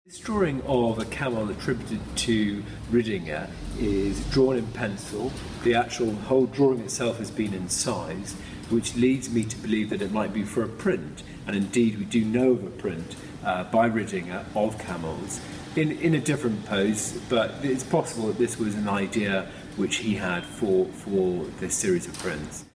This drawing of a camel attributed to Ridinger is drawn in pencil. The actual whole drawing itself has been incised, which leads me to believe that it might be for a print, and indeed we do know of a print by Ridinger of camels in a different pose, but it's possible that this was an idea which he had for this series of prints.